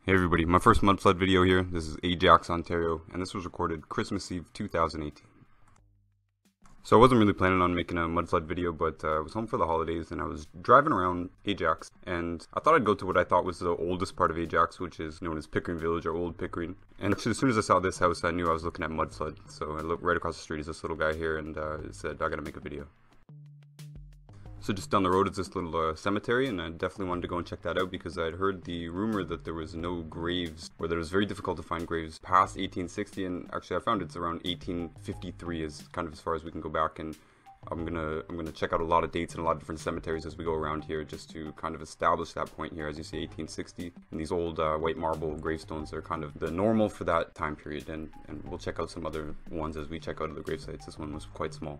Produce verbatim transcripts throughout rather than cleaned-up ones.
Hey everybody, my first mudflood video here. This is Ajax, Ontario, and this was recorded Christmas Eve two thousand eighteen. So I wasn't really planning on making a mudflood video, but uh, I was home for the holidays and I was driving around Ajax, and I thought I'd go to what I thought was the oldest part of Ajax, which is known as Pickering Village, or Old Pickering. And actually, as soon as I saw this house, I knew I was looking at mudflood. So I looked right across the street is this little guy here, and uh, said, I gotta make a video. So just down the road is this little uh, cemetery, and I definitely wanted to go and check that out because I'd heard the rumor that there was no graves, or that it was very difficult to find graves past eighteen sixty, and actually I found it's around eighteen fifty-three is kind of as far as we can go back, and I'm gonna I'm gonna check out a lot of dates and a lot of different cemeteries as we go around here just to kind of establish that point here. As you see, eighteen sixty, and these old uh, white marble gravestones are kind of the normal for that time period, and, and we'll check out some other ones as we check out other grave sites. This one was quite small.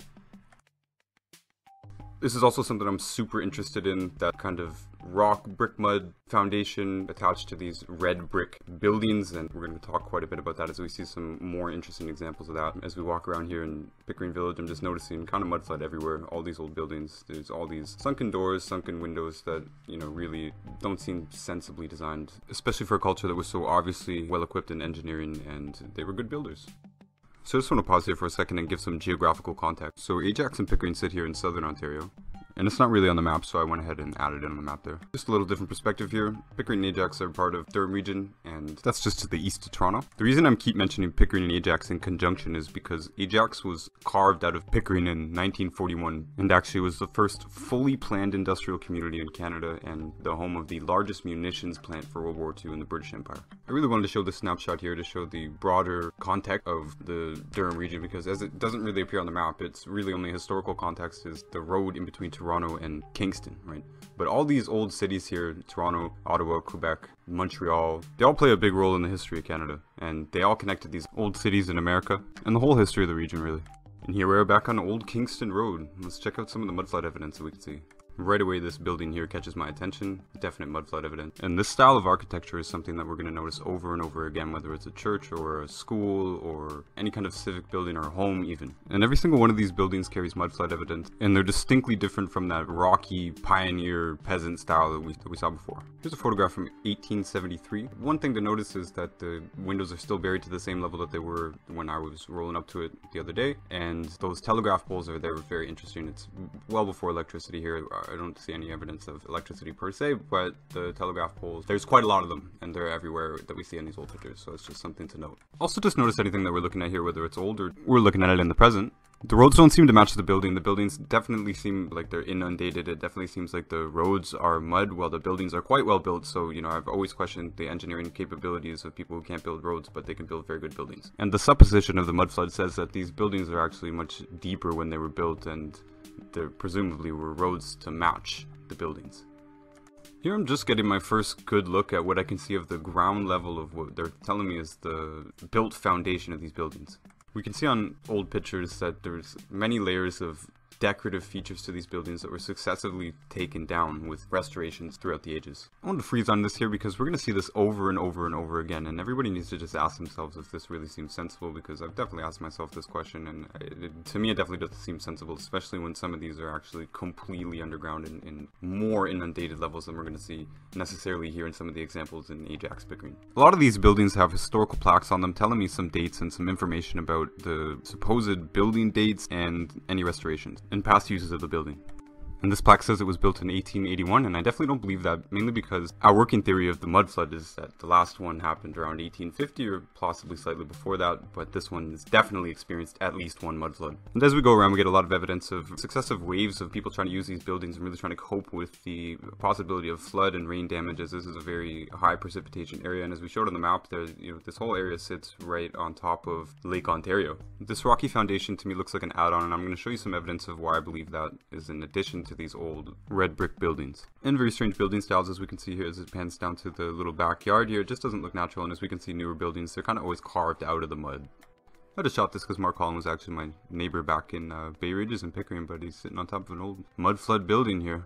This is also something I'm super interested in, that kind of rock brick mud foundation attached to these red brick buildings, and we're going to talk quite a bit about that as we see some more interesting examples of that. As we walk around here in Pickering Village, I'm just noticing kind of mudflood everywhere, all these old buildings. There's all these sunken doors, sunken windows that, you know, really don't seem sensibly designed, especially for a culture that was so obviously well equipped in engineering, and they were good builders. So I just want to pause here for a second and give some geographical context. So Ajax and Pickering sit here in southern Ontario, and it's not really on the map, so I went ahead and added it on the map there. Just a little different perspective here. Pickering and Ajax are part of Durham region, and that's just to the east of Toronto. The reason I keep mentioning Pickering and Ajax in conjunction is because Ajax was carved out of Pickering in nineteen forty-one, and actually was the first fully planned industrial community in Canada, and the home of the largest munitions plant for World War Two in the British Empire. I really wanted to show this snapshot here to show the broader context of the Durham region, because as it doesn't really appear on the map, it's really only historical context is the road in between Toronto and Kingston, right? But all these old cities here, Toronto, Ottawa, Quebec, Montreal, they all play a big role in the history of Canada, and they all connect to these old cities in America and the whole history of the region, really. And here we're back on Old Kingston Road. Let's check out some of the mudflood evidence that we can see. Right away, this building here catches my attention. Definite mudflood evidence. And this style of architecture is something that we're going to notice over and over again, whether it's a church or a school or any kind of civic building or home even. And every single one of these buildings carries mudflood evidence, and they're distinctly different from that rocky pioneer peasant style that we, that we saw before. Here's a photograph from eighteen seventy-three. One thing to notice is that the windows are still buried to the same level that they were when I was rolling up to it the other day, and those telegraph poles are there. Very interesting. It's well before electricity here. I don't see any evidence of electricity per se, but the telegraph poles, there's quite a lot of them, and they're everywhere that we see in these old pictures, so it's just something to note. Also, just notice anything that we're looking at here, whether it's old or we're looking at it in the present. The roads don't seem to match the building. The buildings definitely seem like they're inundated. It definitely seems like the roads are mud while the buildings are quite well built. So, you know, I've always questioned the engineering capabilities of people who can't build roads, but they can build very good buildings. And the supposition of the mudflood says that these buildings are actually much deeper when they were built, and there presumably were roads to match the buildings. Here I'm just getting my first good look at what I can see of the ground level of what they're telling me is the built foundation of these buildings. We can see on old pictures that there's many layers of decorative features to these buildings that were successively taken down with restorations throughout the ages. I want to freeze on this here because we're going to see this over and over and over again, and everybody needs to just ask themselves if this really seems sensible, because I've definitely asked myself this question, and it, it, to me it definitely doesn't seem sensible, especially when some of these are actually completely underground in, in more inundated levels than we're going to see necessarily here in some of the examples in Ajax Pickering. A lot of these buildings have historical plaques on them telling me some dates and some information about the supposed building dates and any restorations and past uses of the building. And this plaque says it was built in eighteen eighty-one, and I definitely don't believe that, mainly because our working theory of the mudflood is that the last one happened around eighteen fifty or possibly slightly before that, but this one has definitely experienced at least one mudflood. And as we go around, we get a lot of evidence of successive waves of people trying to use these buildings and really trying to cope with the possibility of flood and rain damage, as this is a very high precipitation area, and as we showed on the map, there, you know, this whole area sits right on top of Lake Ontario. This rocky foundation to me looks like an add-on, and I'm going to show you some evidence of why I believe that is in addition to these old red brick buildings. And very strange building styles, as we can see here as it pans down to the little backyard here. It just doesn't look natural, and as we can see, newer buildings, they're kind of always carved out of the mud. I just shot this because Mark Holland was actually my neighbor back in uh, Bay Ridges in Pickering, but he's sitting on top of an old mud flood building here.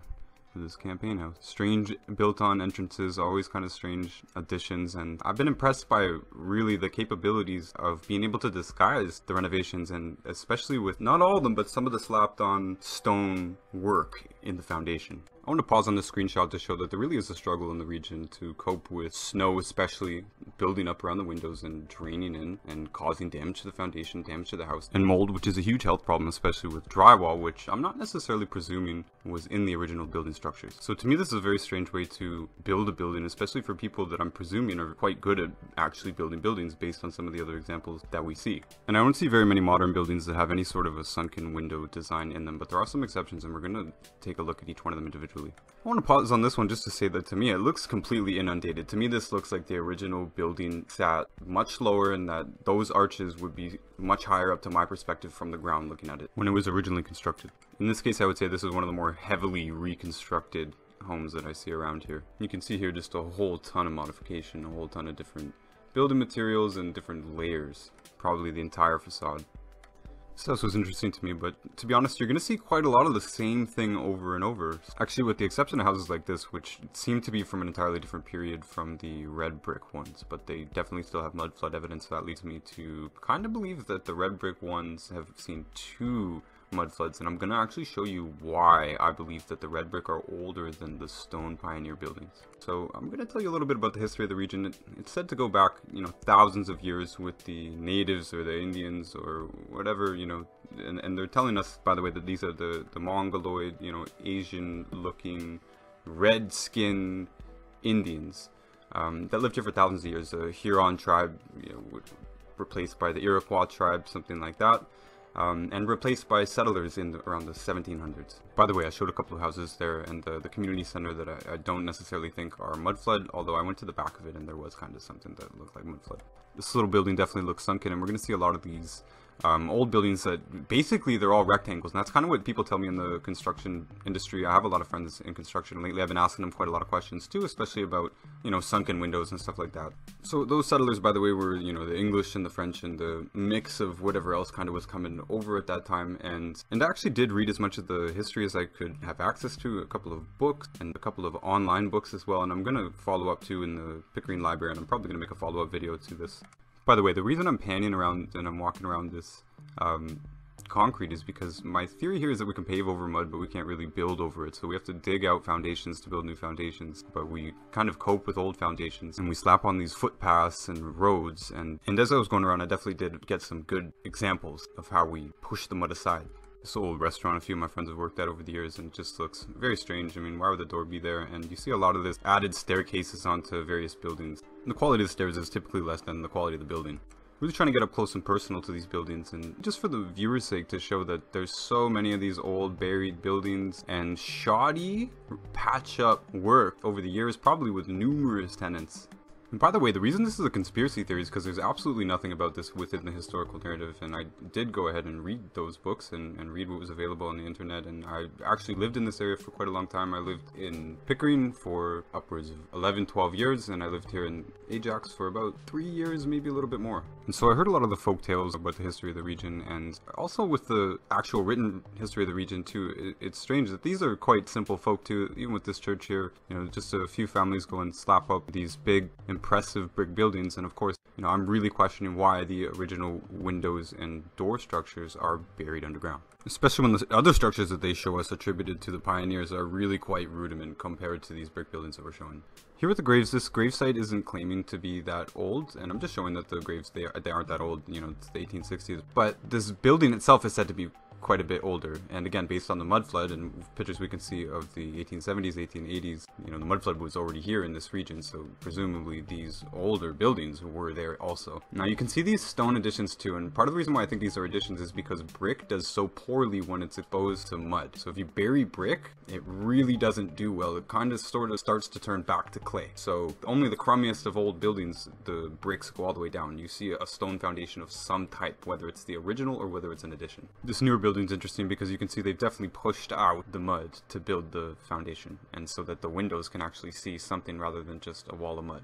for this campaign house. Strange built-on entrances, always kind of strange additions, and I've been impressed by really the capabilities of being able to disguise the renovations, and especially with not all of them, but some of the slapped-on stone work in the foundation. I want to pause on this screenshot to show that there really is a struggle in the region to cope with snow, especially building up around the windows and draining in and causing damage to the foundation, damage to the house, and mold, which is a huge health problem, especially with drywall, which I'm not necessarily presuming was in the original building structures. So to me, this is a very strange way to build a building, especially for people that I'm presuming are quite good at actually building buildings based on some of the other examples that we see. And I don't see very many modern buildings that have any sort of a sunken window design in them, but there are some exceptions, and we're going to take a look at each one of them individually. I want to pause on this one just to say that to me it looks completely inundated. To me this looks like the original building sat much lower, and that those arches would be much higher up to my perspective from the ground looking at it when it was originally constructed. In this case I would say this is one of the more heavily reconstructed homes that I see around here. You can see here just a whole ton of modification, a whole ton of different building materials and different layers, probably the entire facade. This house was interesting to me, but to be honest, you're going to see quite a lot of the same thing over and over. Actually, with the exception of houses like this, which seem to be from an entirely different period from the red brick ones, but they definitely still have mud flood evidence, so that leads me to kind of believe that the red brick ones have seen two mud floods, and I'm going to actually show you why I believe that the red brick are older than the stone pioneer buildings. So I'm going to tell you a little bit about the history of the region. It, it's said to go back, you know, thousands of years with the natives or the Indians or whatever, you know, and, and they're telling us, by the way, that these are the, the Mongoloid, you know, Asian looking, red skin Indians um, that lived here for thousands of years. The Huron tribe, you know, replaced by the Iroquois tribe, something like that. Um, and replaced by settlers in the, around the seventeen hundreds. By the way, I showed a couple of houses there and the, the community center that I, I don't necessarily think are mud flood, although I went to the back of it and there was kind of something that looked like mud flood. This little building definitely looks sunken, and we're going to see a lot of these um, old buildings that basically they're all rectangles, and that's kind of what people tell me in the construction industry. I have a lot of friends in construction, and lately I've been asking them quite a lot of questions too, especially about, you know, sunken windows and stuff like that. So those settlers, by the way, were, you know, the English and the French and the mix of whatever else kind of was coming over at that time, and and I actually did read as much of the history as I could have access to, a couple of books and a couple of online books as well, and I'm going to follow up too in the Pickering Library, and I'm probably going to make a follow-up video to this. By the way, the reason I'm panning around and I'm walking around this um, concrete is because my theory here is that we can pave over mud, but we can't really build over it. So we have to dig out foundations to build new foundations, but we kind of cope with old foundations, and we slap on these footpaths and roads. And, and as I was going around, I definitely did get some good examples of how we push the mud aside. This old restaurant a few of my friends have worked at over the years, and it just looks very strange. I mean, why would the door be there? And you see a lot of this added staircases onto various buildings. And the quality of the stairs is typically less than the quality of the building. Really trying to get up close and personal to these buildings, and just for the viewer's sake to show that there's so many of these old buried buildings and shoddy patch up work over the years, probably with numerous tenants. And by the way, the reason this is a conspiracy theory is because there's absolutely nothing about this within the historical narrative, and I did go ahead and read those books and, and read what was available on the internet, and I actually lived in this area for quite a long time. I lived in Pickering for upwards of eleven, twelve years, and I lived here in Ajax for about three years, maybe a little bit more. And so I heard a lot of the folk tales about the history of the region, and also with the actual written history of the region too. It, it's strange that these are quite simple folk too, even with this church here. You know, just a few families go and slap up these big, impressive brick buildings, and of course, you know, I'm really questioning why the original windows and door structures are buried underground. Especially when the other structures that they show us attributed to the pioneers are really quite rudiment compared to these brick buildings that we're showing. Here with the graves, this gravesite isn't claiming to be that old, and I'm just showing that the graves, they, are, they aren't that old, you know, it's the eighteen sixties, but this building itself is said to be quite a bit older, and again, based on the mud flood and pictures we can see of the eighteen seventies, eighteen eighties, you know, the mud flood was already here in this region, so presumably these older buildings were there also. Now you can see these stone additions too, and part of the reason why I think these are additions is because brick does so poorly when it's exposed to mud. So if you bury brick, it really doesn't do well. It kind of sort of starts to turn back to clay. So only the crummiest of old buildings, the bricks go all the way down. You see a stone foundation of some type, whether it's the original or whether it's an addition. This newer building building's interesting because you can see they've definitely pushed out the mud to build the foundation, and so that the windows can actually see something rather than just a wall of mud.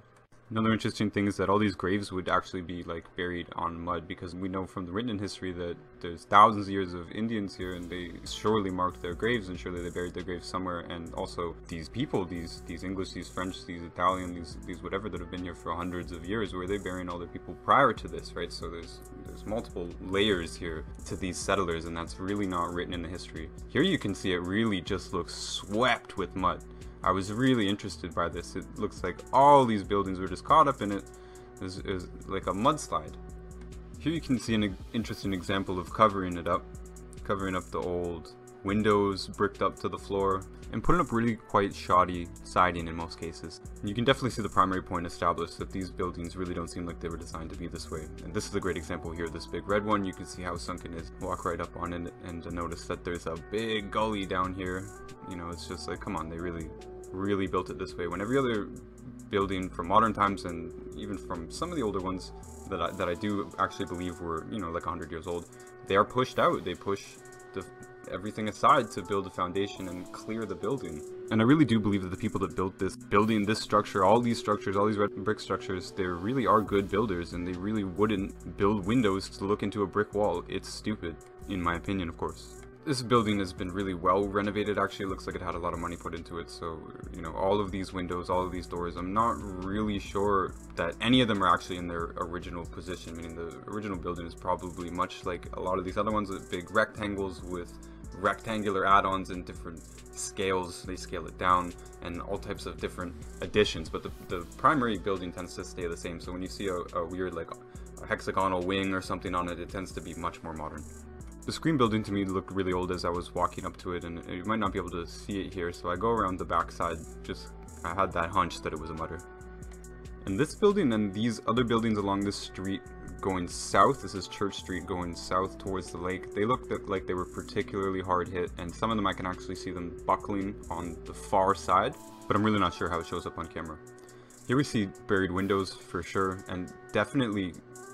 Another interesting thing is that all these graves would actually be like buried on mud, because we know from the written history that there's thousands of years of Indians here, and they surely marked their graves, and surely they buried their graves somewhere. And also these people, these these English, these French, these Italian, these these whatever, that have been here for hundreds of years, were they burying all their people prior to this, right? So there's there's multiple layers here to these settlers, and that's really not written in the history. Here you can see it really just looks swept with mud. I was really interested by this. It looks like all these buildings were just caught up in it. It was, it was like a mudslide. Here you can see an interesting example of covering it up. Covering up the old windows, bricked up to the floor, and putting up really quite shoddy siding in most cases. And you can definitely see the primary point established, that these buildings really don't seem like they were designed to be this way. And this is a great example here, this big red one. You can see how sunken it is. Walk right up on it and notice that there's a big gully down here. You know, it's just like, come on, they really... really built it this way, when every other building from modern times, and even from some of the older ones that I, that I do actually believe were, you know, like one hundred years old, they are pushed out. They push the, everything aside to build a foundation and clear the building. And I really do believe that the people that built this building, this structure, all these structures, all these red brick structures, they really are good builders, and they really wouldn't build windows to look into a brick wall. It's stupid, in my opinion, of course. This building has been really well renovated. Actually, it looks like it had a lot of money put into it. So, you know, all of these windows, all of these doors, I'm not really sure that any of them are actually in their original position, meaning the original building is probably much like a lot of these other ones, with big rectangles with rectangular add-ons in different scales. They scale it down, and all types of different additions, but the, the primary building tends to stay the same. So when you see a, a weird like a hexagonal wing or something on it, it tends to be much more modern. The Scream building to me looked really old as I was walking up to it, and you might not be able to see it here, so I go around the back side. Just, I had that hunch that it was a mutter. And this building and these other buildings along this street going south, this is Church Street going south towards the lake, they looked like they were particularly hard hit, and some of them I can actually see them buckling on the far side, but I'm really not sure how it shows up on camera. Here we see buried windows for sure, and definitely,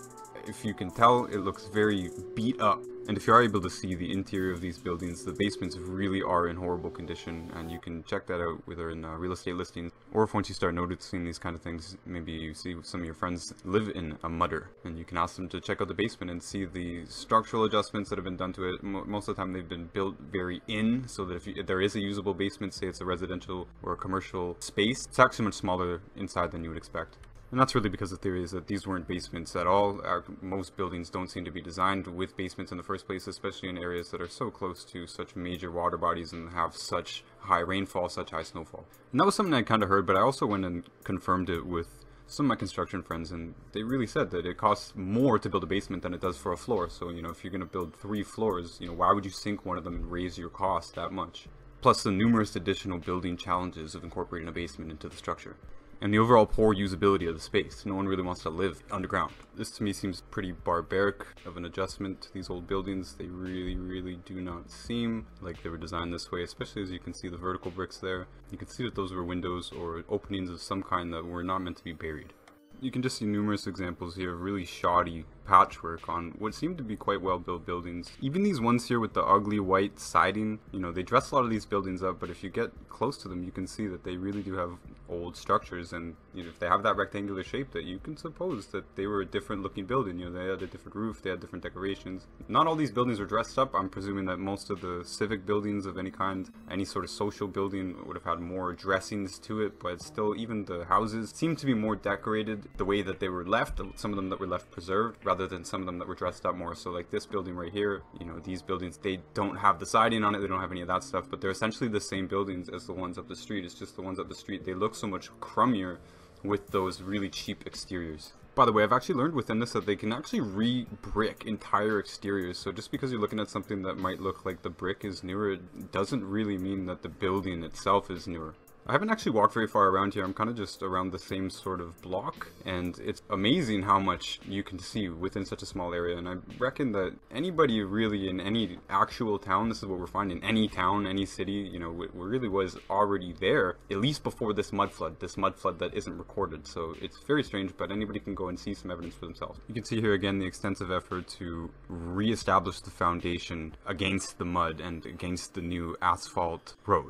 if you can tell, it looks very beat up. And if you are able to see the interior of these buildings, the basements really are in horrible condition, and you can check that out whether in uh, real estate listings, or if once you start noticing these kind of things, maybe you see some of your friends live in a mutter, and you can ask them to check out the basement and see the structural adjustments that have been done to it. M most of the time they've been built very in, so that if, you, if there is a usable basement, say it's a residential or a commercial space, it's actually much smaller inside than you would expect. And that's really because the theory is that these weren't basements at all. Uh, most buildings don't seem to be designed with basements in the first place, especially in areas that are so close to such major water bodies and have such high rainfall, such high snowfall. And that was something I kind of heard, but I also went and confirmed it with some of my construction friends, and they really said that it costs more to build a basement than it does for a floor. So, you know, if you're going to build three floors, you know, why would you sink one of them and raise your cost that much? Plus the numerous additional building challenges of incorporating a basement into the structure. And the overall poor usability of the space. No one really wants to live underground. This to me seems pretty barbaric of an adjustment to these old buildings. They really, really do not seem like they were designed this way, especially as you can see the vertical bricks there. You can see that those were windows or openings of some kind that were not meant to be buried. You can just see numerous examples here of really shoddy patchwork on what seem to be quite well built buildings. Even these ones here with the ugly white siding, you know, they dress a lot of these buildings up, but if you get close to them, you can see that they really do have old structures, and you know, if they have that rectangular shape, that you can suppose that they were a different looking building. You know, they had a different roof, they had different decorations. Not all these buildings were dressed up. I'm presuming that most of the civic buildings of any kind, any sort of social building, would have had more dressings to it, but still, even the houses seem to be more decorated the way that they were left, some of them that were left preserved, rather than some of them that were dressed up more. So like this building right here, you know, these buildings, they don't have the siding on it, they don't have any of that stuff, but they're essentially the same buildings as the ones up the street. It's just the ones up the street, they look so much crummier with those really cheap exteriors. By the way, I've actually learned within this that they can actually re-brick entire exteriors, so just because you're looking at something that might look like the brick is newer, it doesn't really mean that the building itself is newer. I haven't actually walked very far around here. I'm kind of just around the same sort of block, and it's amazing how much you can see within such a small area. And I reckon that anybody really in any actual town, this is what we're finding, any town, any city, you know, it really was already there, at least before this mud flood, this mud flood that isn't recorded. So it's very strange, but anybody can go and see some evidence for themselves. You can see here again the extensive effort to re-establish the foundation against the mud and against the new asphalt road.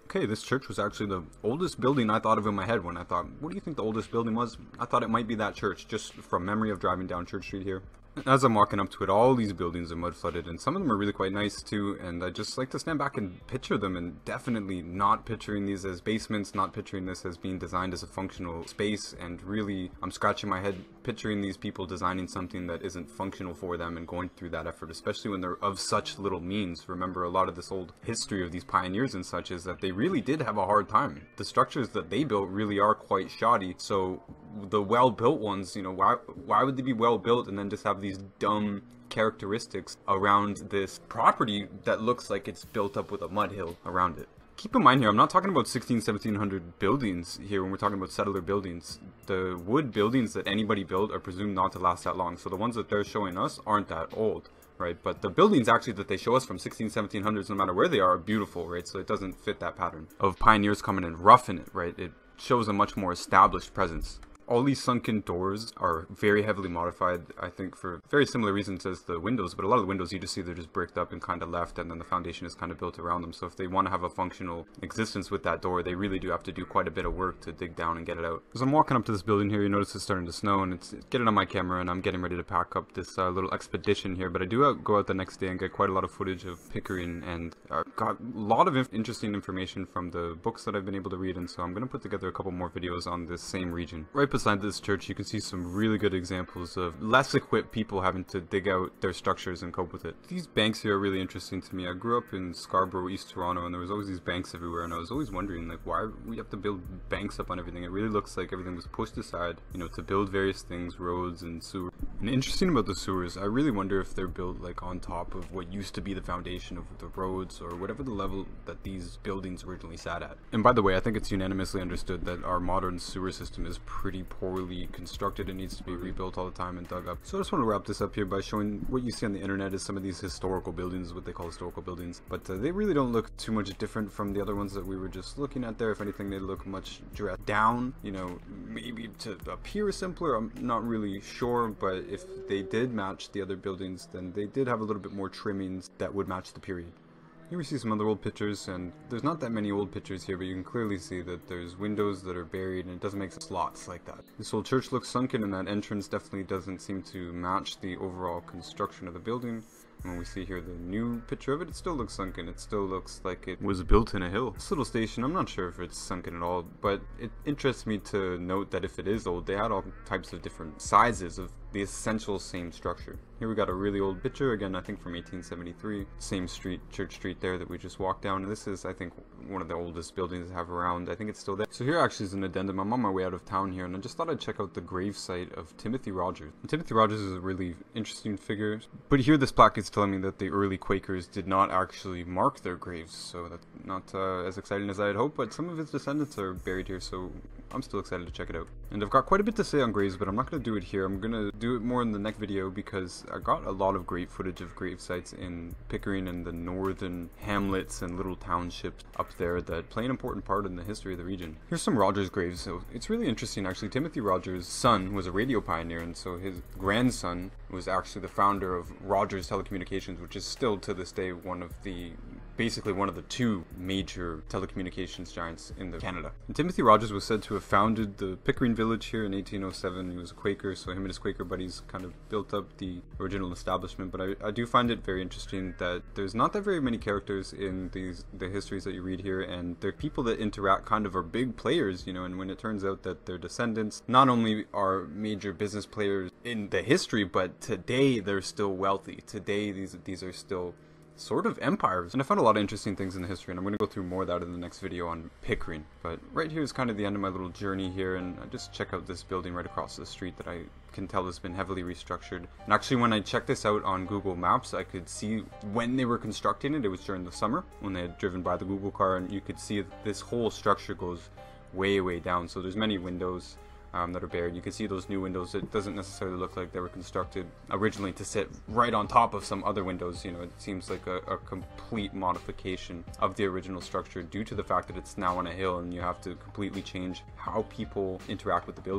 Okay, this church was actually the oldest building I thought of in my head when I thought, what do you think the oldest building was? I thought it might be that church, just from memory of driving down Church Street here. As I'm walking up to it, all these buildings are mud flooded, and some of them are really quite nice too, and I just like to stand back and picture them, and definitely not picturing these as basements, not picturing this as being designed as a functional space, and really I'm scratching my head picturing these people designing something that isn't functional for them and going through that effort, especially when they're of such little means. Remember, a lot of this old history of these pioneers and such is that they really did have a hard time. The structures that they built really are quite shoddy, so the well-built ones, you know, why why would they be well-built and then just have these dumb characteristics around this property that looks like it's built up with a mud hill around it? Keep in mind here, I'm not talking about sixteen, seventeen hundred buildings here when we're talking about settler buildings. The wood buildings that anybody built are presumed not to last that long, so the ones that they're showing us aren't that old, right? But the buildings actually that they show us from sixteen, seventeen hundreds, no matter where they are, are beautiful, right? So it doesn't fit that pattern of pioneers coming and roughing it, right? It shows a much more established presence. All these sunken doors are very heavily modified, I think, for very similar reasons as the windows, but a lot of the windows you just see they're just bricked up and kind of left, and then the foundation is kind of built around them. So if they want to have a functional existence with that door, they really do have to do quite a bit of work to dig down and get it out. As I'm walking up to this building here, you notice it's starting to snow, and it's getting on my camera, and I'm getting ready to pack up this uh, little expedition here, but I do out, go out the next day and get quite a lot of footage of Pickering, and I got a lot of inf interesting information from the books that I've been able to read, and so I'm going to put together a couple more videos on this same region. Right beside this church, you can see some really good examples of less equipped people having to dig out their structures and cope with it. These banks here are really interesting to me. I grew up in Scarborough, East Toronto, and there was always these banks everywhere, and I was always wondering, like, why we have to build banks up on everything. It really looks like everything was pushed aside, you know, to build various things, roads and sewers. And interesting about the sewers, I really wonder if they're built like on top of what used to be the foundation of the roads, or whatever the level that these buildings originally sat at. And by the way, I think it's unanimously understood that our modern sewer system is pretty poorly constructed. Constructed, it needs to be rebuilt all the time and dug up. So I just want to wrap this up here by showing what you see on the internet is some of these historical buildings, what they call historical buildings, but uh, they really don't look too much different from the other ones that we were just looking at there. If anything, they look much dressed down, you know, maybe to appear simpler, I'm not really sure, but if they did match the other buildings, then they did have a little bit more trimmings that would match the period. Here we see some other old pictures, and there's not that many old pictures here, but you can clearly see that there's windows that are buried, and it doesn't make slots like that. This old church looks sunken, and that entrance definitely doesn't seem to match the overall construction of the building. And when we see here the new picture of it, it still looks sunken. It still looks like it was built in a hill. This little station, I'm not sure if it's sunken at all, but it interests me to note that if it is old, they had all types of different sizes of the essential same structure. Here we got a really old picture, again I think from eighteen seventy-three, same street, Church Street there that we just walked down, and this is I think one of the oldest buildings I have around. I think it's still there. So here actually is an addendum. I'm on my way out of town here, and I just thought I'd check out the gravesite of Timothy Rogers. And Timothy Rogers is a really interesting figure, but here this plaque is telling me that the early Quakers did not actually mark their graves, so that's not uh, as exciting as I had hoped, but some of his descendants are buried here, so I'm still excited to check it out. And I've got quite a bit to say on graves, but I'm not going to do it here. I'm going to do it more in the next video because I got a lot of great footage of grave sites in Pickering and the northern hamlets and little townships up there that play an important part in the history of the region. Here's some Rogers graves. So it's really interesting actually. Timothy Rogers' son was a radio pioneer, and so his grandson was actually the founder of Rogers Telecommunications, which is still to this day one of the basically one of the two major telecommunications giants in the Canada. And Timothy Rogers was said to have founded the Pickering village here in eighteen oh seven. He was a Quaker, so him and his Quaker buddies kind of built up the original establishment. But I, I do find it very interesting that there's not that very many characters in these the histories that you read here, and they're people that interact kind of are big players, you know, and when it turns out that their descendants not only are major business players in the history, but today they're still wealthy. Today these these are still sort of empires. And I found a lot of interesting things in the history, and I'm going to go through more of that in the next video on Pickering. But right here is kind of the end of my little journey here, and I just check out this building right across the street that I can tell has been heavily restructured. And actually when I checked this out on Google Maps, I could see when they were constructing it. It was during the summer when they had driven by the Google car, and you could see that this whole structure goes way way down. So there's many windows Um, that are buried. You can see those new windows. It doesn't necessarily look like they were constructed originally to sit right on top of some other windows. You know, it seems like a, a complete modification of the original structure due to the fact that it's now on a hill and you have to completely change how people interact with the building.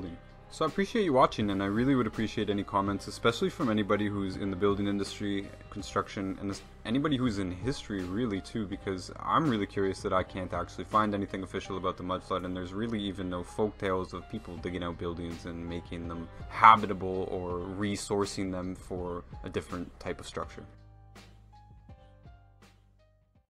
So I appreciate you watching, and I really would appreciate any comments, especially from anybody who's in the building industry, construction, and anybody who's in history really too, because I'm really curious that I can't actually find anything official about the mud flood, and there's really even no folk tales of people digging out buildings and making them habitable or resourcing them for a different type of structure.